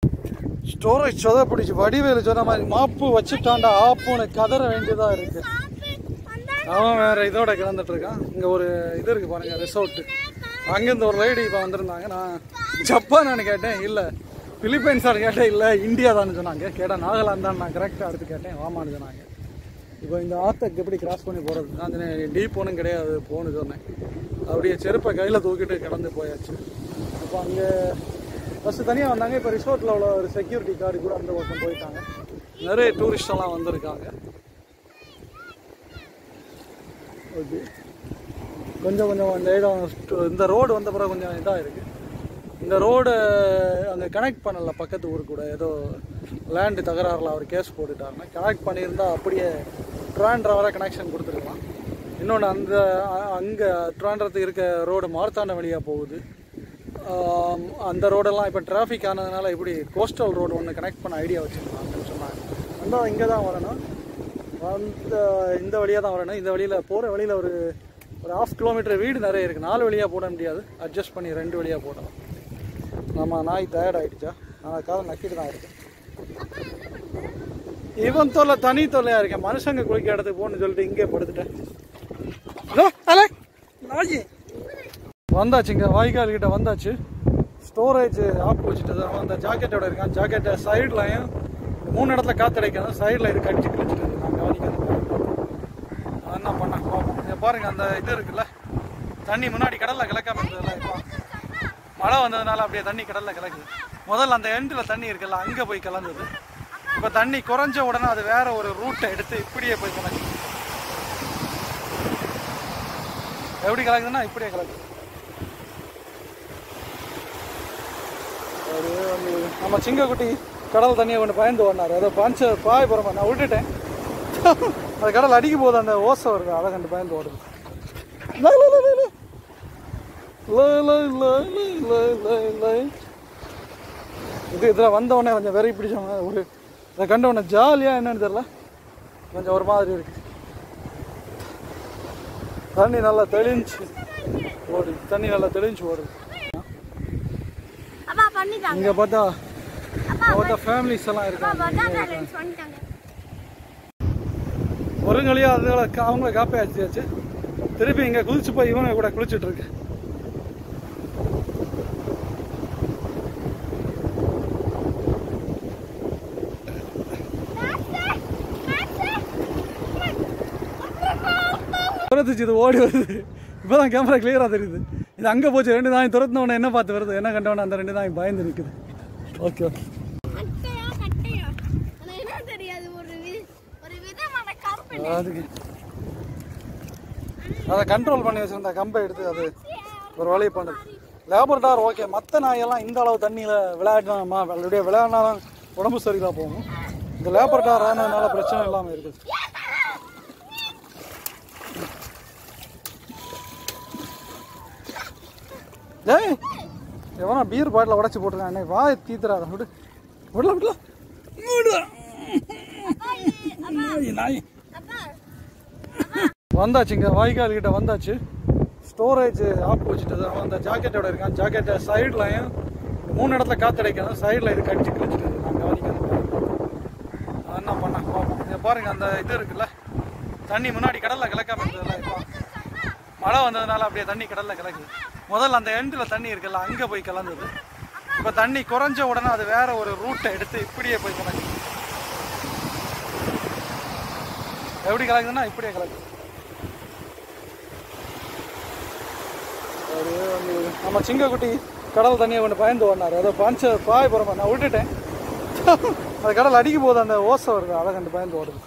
Storage சொதப்பிடிச்சு. Vadivelu சொன்ன மாதிரி மாப்பு வச்சுட்டாண்டா ஆப்புன்னு கதற வேண்டியதாக இருக்கு. அவன் வேற இதோட கிளந்துட்டு இருக்கான். இங்கே ஒரு இது இருக்கு பாருங்க, ரிசோர்ட்டு. அங்கேருந்து ஒரு லேடி இப்போ வந்திருந்தாங்க. நான் ஜப்பான்னு கேட்டேன், இல்லை பிலிப்பைன்ஸான்னு கேட்டேன், இல்லை இந்தியா தான் சொன்னாங்க. கேட்டால் நாகாலாந்து தான். நான் கரெக்டாக எடுத்து கேட்டேன், வாமான்னு சொன்னாங்க. இப்போ இந்த ஆற்றுக்கு எப்படி கிராஸ் பண்ணி போகிறது? நான் டீப் ஒன்றும் கிடையாது, போன்னு சொன்னேன். அப்படியே செருப்பை கையில் தூக்கிட்டு கிடந்து போயாச்சு. அப்போ அங்கே ஃபஸ்ட்டு தனியாக வந்தாங்க. இப்போ ரிசோர்ட்டில் உள்ள ஒரு செக்யூரிட்டி கார்டு கூட அந்த பக்கம் போயிட்டாங்க. நிறைய டூரிஸ்டெல்லாம் வந்திருக்காங்க. ஓகே, கொஞ்சம் அந்த இடம் இந்த ரோடு வந்த பிறகு கொஞ்சம் இதாக இருக்குது. இந்த ரோடு அங்கே கனெக்ட் பண்ணல பக்கத்து ஊர் கூட. ஏதோ லேண்டு தகராறில் அவர் கேஸ் போட்டுட்டாருன்னா, கனெக்ட் பண்ணியிருந்தால் அப்படியே ட்ராண்ட்ரா வர கனெக்ஷன் கொடுத்துருக்கலாம். இன்னொன்று அங்கே ட்ராண்ட்ரத்துக்கு இருக்க ரோடு மார்த்தாண்ட வழியாக போகுது. அந்த ரோடெல்லாம் இப்போ டிராஃபிக் ஆனதுனால இப்படி கோஸ்டல் ரோடு ஒன்று கனெக்ட் பண்ண ஐடியா வச்சுருக்காங்கன்னு சொன்னாங்க. வந்தால் இங்கே தான் வரணும், இந்த வழியாக தான் வரணும். இந்த வழியில் போகிற வழியில் ஒரு 1/2 கிலோமீட்டர் வீடு நிறைய இருக்குது. 4 வழியாக போட முடியாது, அட்ஜஸ்ட் பண்ணி 2 வழியாக போடலாம். நம்ம நாய் டயர்ட் ஆகிடுச்சா? அதுக்காக நக்கிட்டு தான் இருக்கு. இவன் தொல்லை தனி தொல்லையாக இருக்கேன். மனுஷங்க குளிக்க இடத்துக்கு போகணுன்னு சொல்லிட்டு இங்கே படுத்துட்டேன். வந்தாச்சுங்க, வாய்க்கால் கிட்ட வந்தாச்சு. ஸ்டோரேஜ் ஆப் வச்சுட்டு அந்த ஜாக்கெட்டோட இருக்கான். ஜாக்கெட்டை சைட்லையும் 3 இடத்துல காத்தடைக்கணும். சைடில் இது கடிச்சு கிழிச்சிட்டு நான் கவனிக்கணும். என்ன பண்ண பார்ப்போம். பாருங்கள், அந்த இது இருக்குல்ல, தண்ணி முன்னாடி கடலில் கிளக்காம இருந்ததுல, இப்போ மழை வந்ததுனால அப்படியே தண்ணி கடலில் கிளக்குது. முதல்ல அந்த எண்டில் தண்ணி இருக்குல்ல, அங்கே போய் கலந்தது. இப்போ தண்ணி குறைஞ்ச உடனே அது வேற ஒரு ரூட்டை எடுத்து இப்படியே போய் கலக்குது. எப்படி கலக்குதுன்னா இப்படியே கலக்குது. அது வந்து நம்ம சிங்கக்குட்டி கடல் தண்ணியை கொண்டு பயந்து ஓடினார். அதை பாய் போகிறோமா, நான் விட்டுட்டேன். அது கடல் அடிக்க போகுது, அந்த ஓசை வருது, அதை கண்டு பயந்து ஓடுது. இதில் வந்தவொடனே கொஞ்சம் வெறி பிடிச்சவங்க ஒரு இதை கண்டவொடனே ஜாலியாக என்னன்னு தெரியல, கொஞ்சம் ஒரு மாதிரி இருக்கு. தண்ணி நல்லா தெளிஞ்சு ஓடுது. இங்கே பார்த்தா ஃபேமிலிஸ் எல்லாம் இருக்காங்க. ஒரு வழியாக அதுகளை அவங்கள காப்பாற்றியாச்சு. திருப்பி இங்கே குதிச்சு போய் இவனை கூட குளிச்சுட்டு இருக்கு. துரத்துச்சு, இது ஓடி வருது. இப்போதான் கேமரா கிளியராக தெரியுது. இது அங்கே போச்சு. 2 நாய் துரத்தினவனை என்ன பார்த்து வருது, என்ன கண்டவன அந்த 2 நாய் பயந்து நிற்குது. ஓகே, அதுக்கு அதை கண்ட்ரோல் பண்ணி வச்சுருந்தா கம்பை எடுத்து அது ஒரு வழி பண்ணுது. Labrador okay. மற்ற நாயெல்லாம் இந்த அளவு தண்ணியில் விளையாடினா அப்படியே விளையாடினாலும் உடம்பு சரியில்லாம போகும். இந்த லேபர்டார் ஆனதுனால பிரச்சனை இல்லாமல் இருக்குது. ஏய், எவனா பீர் பாட்டில் உடச்சி போட்டிருக்கான். என்னை வாய் தீத்துறாத, விடல நாய். வந்தாச்சுங்க, வாய்க்கால் கிட்ட வந்தாச்சு. ஸ்டோரேஜ் ஆப் வச்சுட்டு அந்த ஜாக்கெட்டோட இருக்கான். ஜாக்கெட்டை சைட்லையும் 3 இடத்துல காத்தடைக்கணும். சைடில் இது கடிச்சு கிழிச்சிட்டு நான் கவனிக்கணும். என்ன பண்ண பார்ப்போம். பாருங்கள், அந்த இது இருக்குல்ல, தண்ணி முன்னாடி கடலில் கிளக்காம இருந்ததுல, இப்போ மழை வந்ததுனால அப்படியே தண்ணி கடலில் கிளக்குது. முதல்ல அந்த எண்டில் தண்ணி இருக்குல்ல, அங்கே போய் கலந்தது. இப்போ தண்ணி குறைஞ்ச உடனே அது வேற ஒரு ரூட்டை எடுத்து இப்படியே போய் கலக்குது. எப்படி கலக்குதுன்னா இப்படியே கலக்குது. அது வந்து நம்ம சிங்கக்குட்டி கடல் தண்ணியை கொண்டு பயந்து ஓடினார். அதை பாய் போகிறோமா, நான் விட்டுட்டேன். அது கடல் அடிக்க போகுது, அந்த ஓசை வருது, அதை கண்டு பயந்து ஓடுது.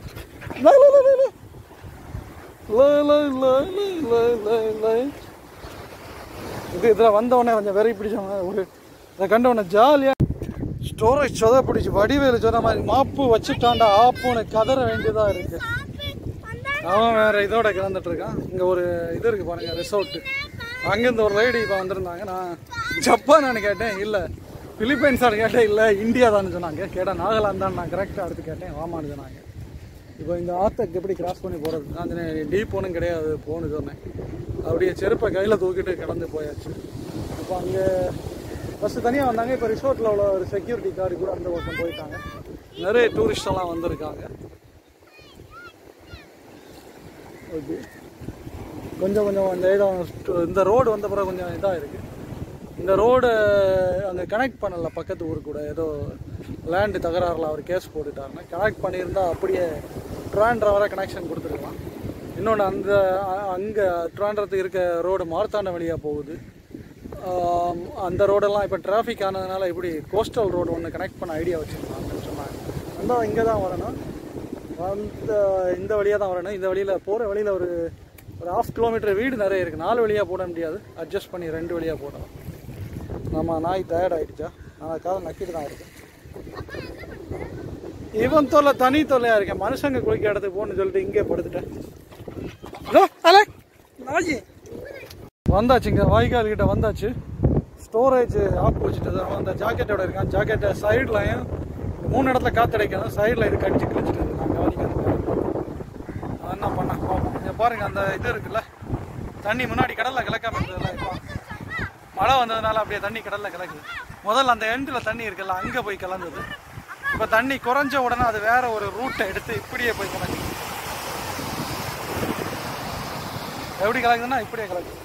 இதில் வந்தவொடனே கொஞ்சம் வெறி பிடிச்சவங்க ஒரு இதை கண்டவொடனே ஜாலியாக ஸ்டோரேஜ் சொதப்பிடிச்சு. வடிவேலு சொன்ன மாதிரி மாப்பு வச்சுட்டாண்டா ஆப்புன்னு கதற வேண்டியதாக இருக்குது. அவன் வேறு இதோட கிளந்துட்டு இருக்கான். இங்கே ஒரு இது இருக்குது பாருங்கள், ரிசோர்ட்டு. அங்கேருந்து ஒரு லேடி இப்போ வந்திருந்தாங்க. நான் ஜப்பான்னு கேட்டேன், இல்லை பிலிப்பைன்ஸான்னு கேட்டேன், இல்லை இந்தியா தான் சொன்னாங்க. கேட்டால் நாகாலாந்து தான். நான் கரெக்டாக எடுத்து கேட்டேன், வாமான்னு சொன்னாங்க. இப்போ இந்த ஆற்றுக்கு எப்படி கிராஸ் பண்ணி போகிறது? நான் டீப் ஒன்றும் கிடையாது, போன்னு சொன்னேன். அப்படியே செருப்பை கையில் தூக்கிட்டு கிடந்து போயாச்சு. இப்போ அங்கே ஃபஸ்ட்டு தனியாக வந்தாங்க, இப்போ ரிசோர்ட்டில் உள்ள ஒரு செக்யூரிட்டி கார்டு கூட அந்த பக்கம் போயிட்டாங்க. நிறைய டூரிஸ்டெல்லாம் வந்திருக்காங்க. ஓகே, கொஞ்சம் அந்த இடம் இந்த ரோடு வந்த பிறகு கொஞ்சம் இதாக இருக்குது. இந்த ரோடு அங்கே கனெக்ட் பண்ணல பக்கத்து ஊர் கூட, ஏதோ லேண்டு தகராறில் அவர் கேஸ் போட்டுட்டாருன்னா. கனெக்ட் பண்ணியிருந்தால் அப்படியே ட்ராண்ட்ரா வர கனெக்ஷன் கொடுத்துருக்கலாம். இன்னொன்று அங்கே ட்ராண்ட்ரத்துக்கு இருக்க ரோடு மார்த்தாண்ட வழியாக போகுது. அந்த ரோடெல்லாம் இப்போ டிராஃபிக் ஆனதுனால இப்படி கோஸ்டல் ரோடு ஒன்று கனெக்ட் பண்ண ஐடியா வச்சுருக்காங்கன்னு சொன்னாங்க. வந்தால் இங்கே தான் வரணும், இந்த வழியாக தான் வரணும். இந்த வழியில் போகிற வழியில் ஒரு 1/2 கிலோமீட்டர் வீடு நிறைய இருக்குது. 4 வழியாக போட முடியாது, அட்ஜஸ்ட் பண்ணி 2 வழியாக போடலாம். நம்ம நாய் டயர்ட் ஆகிடுச்சா, நான் காலை நக்கிட்டு தான் இருக்கேன். இவன் தொல்லை தனி தொல்லையாக இருக்கேன். மனுஷங்க குளிக்க இடத்துக்கு போகணுன்னு சொல்லிட்டு இங்கே படுத்துட்டேன். வந்தாச்சு, இங்கே வாய்க்கால் கிட்ட வந்தாச்சு. ஸ்டோரேஜ் ஆப்போசிட் அந்த ஜாக்கெட்டோட இருக்கான். ஜாக்கெட்டை சைட்லையும் 3 இடத்துல காத்தடைக்கணும். சைடில் இது கடிச்சு கிழிச்சிட்டு இருக்கு. நான் கவனிக்கிறேன், என்ன பண்ண பார்ப்போம். பாருங்கள், அந்த இது இருக்குல்ல, தண்ணி முன்னாடி கடலில் கிளக்காம இருந்ததுல, இப்போ மழை வந்ததுனால அப்படியே தண்ணி கடலில் கிளக்குது. முதல்ல அந்த எண்டில் தண்ணி இருக்குல்ல, அங்கே போய் கலந்தது. இப்போ தண்ணி குறைஞ்ச உடனே அது வேற ஒரு ரூட்டை எடுத்து இப்படியே போய் கலக்குது. எப்படி கலக்குதுன்னா இப்படியே கலக்குது.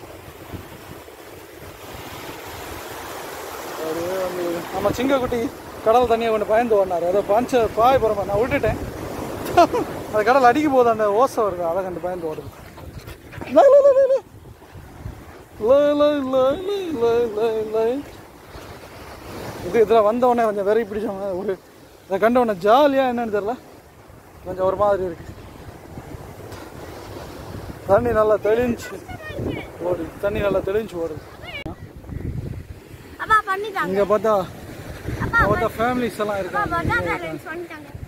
நம்ம சிங்கக்குட்டி கடல் தண்ணியை கொண்டு பயந்து ஓடினார். அதை பாய போகிறோமா, நான் விட்டுட்டேன். அது கடல் அடிக்க போது அந்த ஓசை வருது, அதை கண்டு பயந்து ஓடுது. இதில் வந்தவொடனே கொஞ்சம் வெறி பிடிச்சவங்க ஒரு இதை கண்டவொடனே ஜாலியாக என்னன்னு தெரியல, கொஞ்சம் ஒரு மாதிரி இருக்கு. தண்ணி நல்லா தெளிஞ்சு ஓடுது. இங்கே பார்த்தா ஃபேமிலிஸ் எல்லாம் இருக்காங்க.